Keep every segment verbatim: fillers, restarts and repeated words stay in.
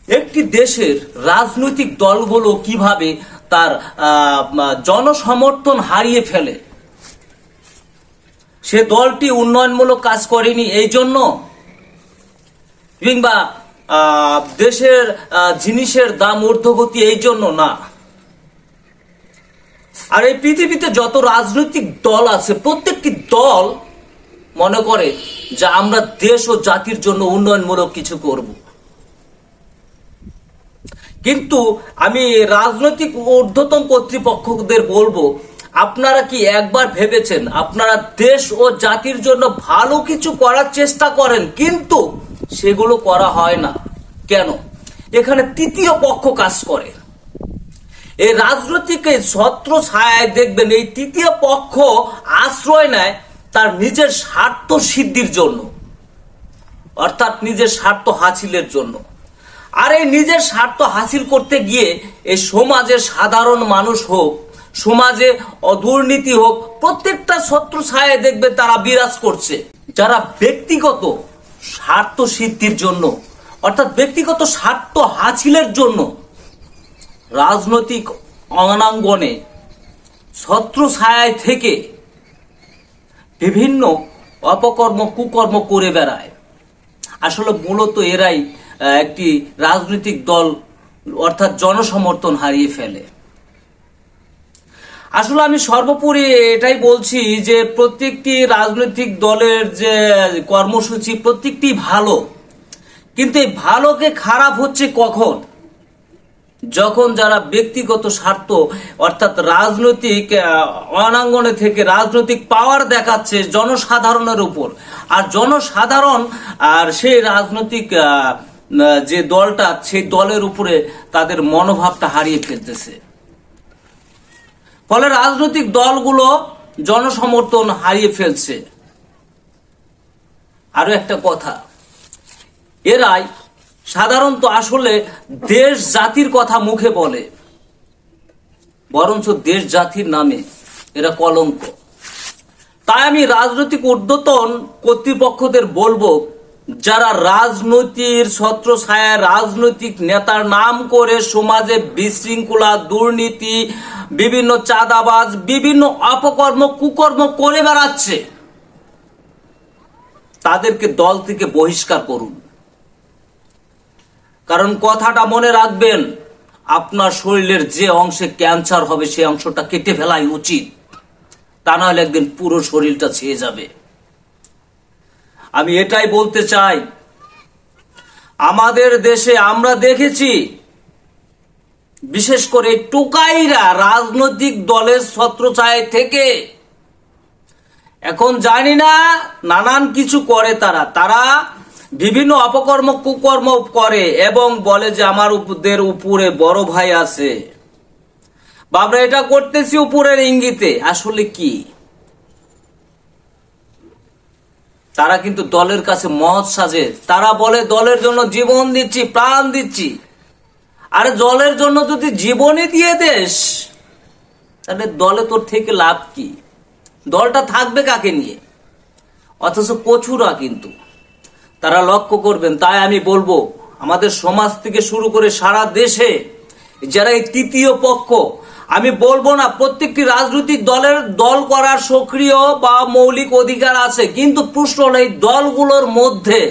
একটি দেশের রাজনৈতিক দলগুলো কিভাবে তার জনসমর্থন হারিয়ে ফেলে। সে দলটি উন্নয়নমূলক কাজ করেনি এই জন্য, কিংবা দেশের জিনিসের দাম ঊর্ধ্বগতি এই জন্য না। আর এই পৃথিবীতে যত রাজনৈতিক দল আছে প্রত্যেকটি দল মনে করে যে আমরা দেশ ও জাতির জন্য উন্নয়নমূলক কিছু করব। কিন্তু আমি রাজনৈতিক ঊর্ধ্বতন কর্তৃপক্ষদের বলবো, আপনারা কি একবার ভেবেছেন আপনারা দেশ ও জাতির জন্য ভালো কিছু করার চেষ্টা করেন, কিন্তু সেগুলো করা হয় না কেন? এখানে তৃতীয় পক্ষ কাজ করে। এই রাজনৈতিক ছত্র ছায়ায় দেখবেন এই তৃতীয় পক্ষ আশ্রয় নেয় তার নিজের স্বার্থ সিদ্ধির জন্য, অর্থাৎ নিজের স্বার্থ হাসিলের জন্য। আর এই নিজের স্বার্থ হাসিল করতে গিয়ে এই সমাজের সাধারণ মানুষ হোক, সমাজে দুর্নীতি হোক, প্রত্যেকটা ছত্র ছায়ায় দেখবে তারা বিরাজ করছে। যারা ব্যক্তিগত স্বার্থ সিদ্ধির জন্য, অর্থাৎ ব্যক্তিগত স্বার্থ হাসিলের জন্য রাজনৈতিক অঙ্গনে ছত্র ছায়ায় থেকে বিভিন্ন অপকর্ম কুকর্ম করে বেড়ায়, আসলে মূলত এরাই একটি রাজনৈতিক দল অর্থাৎ জনসমর্থন হারিয়ে ফেলে। আসলে আমি সর্বোপরি এটাই বলছি যে প্রত্যেকটি রাজনৈতিক দলের যে কর্মসূচি প্রত্যেকটি ভালো, কিন্তু এই ভালোকে খারাপ হচ্ছে কখন? যখন যারা ব্যক্তিগত স্বার্থ অর্থাৎ রাজনৈতিক অনাঙ্গনে থেকে রাজনৈতিক পাওয়ার দেখাচ্ছে জনসাধারণের উপর, আর জনসাধারণ আর সেই রাজনৈতিক যে দলটা সেই দলের উপরে তাদের মনোভাবটা হারিয়ে ফেলতেছে। ফলে রাজনৈতিক দলগুলো জনসমর্থন হারিয়ে ফেলছে। আরো একটা কথা, এরাই সাধারণত আসলে দেশ জাতির কথা মুখে বলে, বরঞ্চ দেশ জাতির নামে এরা কলঙ্ক। তাই আমি রাজনৈতিক ঊর্ধ্বতন কর্তৃপক্ষদের বলবো, যারা রাজনৈতিক ছত্র ছায়ায় রাজনৈতিক নেতার নাম করে সমাজে বিশৃঙ্খলা, দুর্নীতি, বিভিন্ন চাঁদাবাজ, বিভিন্ন অপকর্ম কুকর্ম করে বেড়াচ্ছে, তাদেরকে দল থেকে বহিষ্কার করুন। কারণ কথাটা মনে রাখবেন, আপনার শরীরের যে অংশে ক্যান্সার হবে সেই অংশটা কেটে ফেলাই উচিত, তা না হলে একদিন পুরো শরীরটা ছেয়ে যাবে। আমি এটাই বলতে চাই, আমাদের দেশে আমরা দেখেছি বিশেষ করে টোকাইরা রাজনৈতিক দলের ছত্রছায়ায় থেকে, এখন জানি না নানান কিছু করে তারা তারা বিভিন্ন অপকর্ম কুকর্ম করে এবং বলে যে আমার উপদের উপরে বড় ভাই আছে, বাবা এটা করতেছি উপরের ইঙ্গিতে। আসলে কি তারা কিন্তু দলের কাছে মহৎ সাজে, তারা বলে দলের জন্য জীবন দিচ্ছি, প্রাণ দিচ্ছি। আরে দলের জন্য যদি জীবনই দিয়ে দেশ, তাহলে দলে তোর থেকে লাভ কি? দলটা থাকবে কাকে নিয়ে? অথচ কচুরা কিন্তু তারা লক্ষ্য করবেন। তাই আমি বলবো, আমাদের সমাজ থেকে শুরু করে সারা দেশে যারা এই তৃতীয় পক্ষ, আমি বলবো না প্রত্যেকটি রাজনৈতিক দলের দল করার সক্রিয় বা মৌলিক অধিকার আছে, কিন্তু প্রশ্ন হল এই দলগুলোর মধ্যে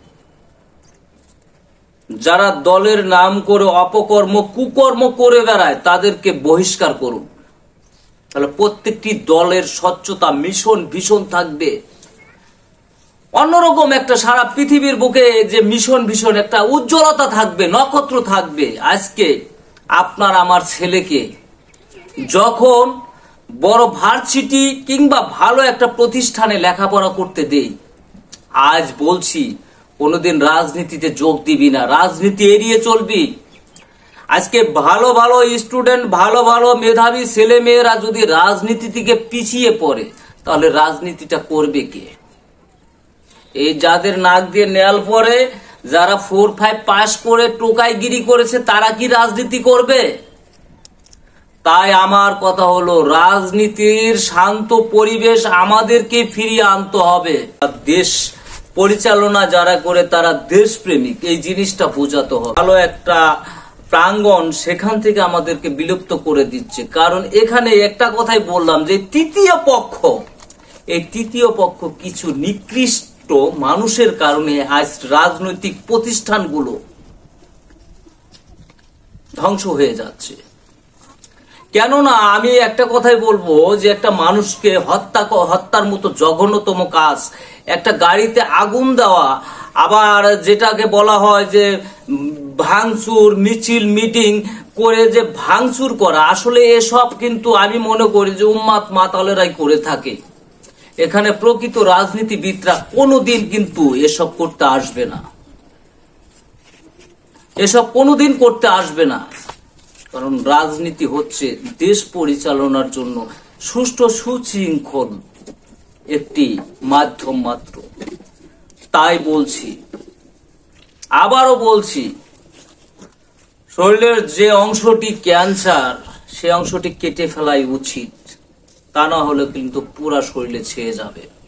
যারা দলের নাম করে অপকর্ম কুকর্ম করে বেড়ায় তাদেরকে বহিষ্কার করুন। তাহলে প্রত্যেকটি দলের স্বচ্ছতা মিশন ভীষণ থাকবে, অন্যরকম একটা সারা পৃথিবীর বুকে যে মিশন ভীষণ একটা উজ্জ্বলতা থাকবে, নক্ষত্র থাকবে। আজকে আপনার আমার ছেলেকে যখন বড় ভার্সিটি কিংবা ভালো একটা প্রতিষ্ঠানে লেখাপড়া করতে দেই, আজ বলছি কোনোদিন রাজনীতিতে যোগ দিবি না, রাজনীতি এড়িয়ে চলবি। আজকে ভালো ভালো স্টুডেন্ট, ভালো ভালো মেধাবী ছেলে মেয়েরা যদি রাজনীতি থেকে পিছিয়ে পড়ে, তাহলে রাজনীতিটা করবে কে? এই যাদের নাক দিয়ে নেল পরে, যারা ফোর ফাইভ পাস করে টোকাইগিরি করেছে, তারা কি রাজনীতি করবে? তাই আমার কথা হলো, রাজনীতির শান্ত পরিবেশ আমাদেরকে ফিরিয়ে আনতে হবে। দেশ পরিচালনা যারা করে তারা দেশপ্রেমিক, এই জিনিসটা বোঝাতে হবে। ভালো একটা প্রাঙ্গণ সেখান থেকে আমাদেরকে বিলুপ্ত করে দিচ্ছে। কারণ এখানে একটা কথাই বললাম যে তৃতীয় পক্ষ, এই তৃতীয় পক্ষ কিছু নিকৃষ্ট মানুষের কারণে আজ রাজনৈতিক প্রতিষ্ঠানগুলো ধ্বংস হয়ে যাচ্ছে। কেননা আমি একটা কথাই বলবো যে একটা মানুষকে হত্যা হত্যার মতো জঘন্যতম কাজ, একটা গাড়িতে আগুন দেওয়া, আবার যেটাকে বলা হয় যে ভাঙচুর, মিছিল মিটিং করে যে ভাঙচুর করা, আসলে এসব কিন্তু আমি মনে করি যে উম্মাদ মাতালেরাই করে থাকে। এখানে প্রকৃত রাজনীতিবিদরা কোনোদিন কিন্তু এসব করতে আসবে না, এসব কোনোদিন করতে আসবে না। কারণ রাজনীতি হচ্ছে দেশ পরিচালনার জন্য সুষ্ঠু সুশৃঙ্খল একটি মাধ্যম মাত্র। তাই বলছি, আবারও বলছি, শরীরের যে অংশটি ক্যান্সার সে অংশটি কেটে ফেলাই উচিত, তা না হলে কিন্তু পুরা শরীরে ছেয়ে যাবে।